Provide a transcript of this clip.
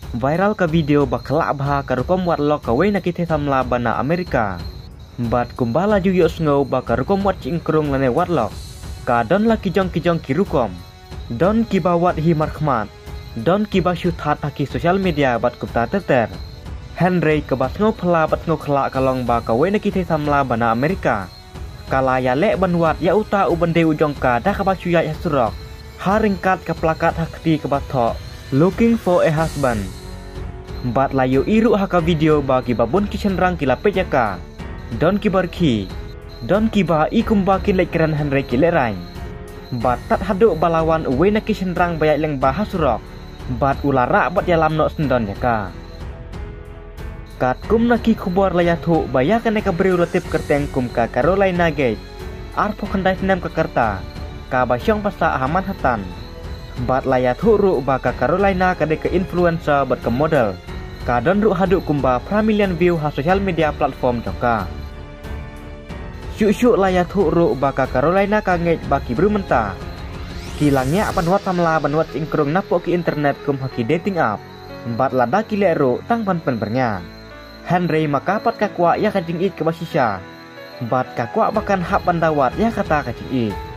viral ka video baklak bah karukom wat lok kawai nakite samla bana Amerika. Bat kumbala ju yos ngau bakarukom wat cingkrung lane wat lok. Ka don la kijong kirukom. Don kiba wat hi markhmat. Don kiba syuthat haki sosial media bat kupta teter. Henry kebat ngau pela bat ngau kelak kalong ba kawai nakite samla bana Amerika. Kala ya lek banwat ya uta ubende ujongka dah kabat syuyat ya surok. Haringkat ke plakat hakti kebat thok. Looking for a husband. Bat layu iru haka video bagi babun kicenrang kila pejaka. Don kibar ki. Don kiba ikumbakin lekeran Henry kilerai. Bat tat haduk balawan uwe na kicenrang bayak leng bahas surok. Bat ulara bat yalam nok sendon yaka. Kat kum naki kubor layatu bayakan eka beri rotip kerteng kum ka Carolina Gate. Arpo kendai senam ke kerta. Ka basyong pasa aman hatan. Bat layatu ru ba ka Carolina kade ke influencer bat ke model. Ka don ru haduk kumba pramilion view ha social media platform joka. Syuk-syuk layatu ru ba ka Carolina kanget baki berumenta. Kilangnya banwat samla banwat ingkrung napok ki internet kum haki dating app. Bat lada kileru tang pan bernya. Henry makapat kakwa ya kajing ik ke basisya. Bat kakwa bahkan hak bandawat ya kata kajing ik.